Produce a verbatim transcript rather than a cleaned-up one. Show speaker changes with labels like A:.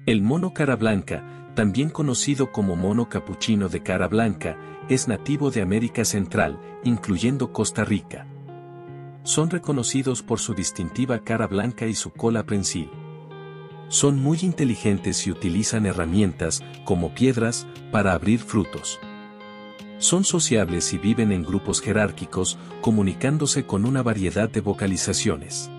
A: El mono cara blanca, también conocido como mono capuchino de cara blanca, es nativo de América Central, incluyendo Costa Rica. Son reconocidos por su distintiva cara blanca y su cola prensil. Son muy inteligentes y utilizan herramientas, como piedras, para abrir frutos. Son sociables y viven en grupos jerárquicos, comunicándose con una variedad de vocalizaciones.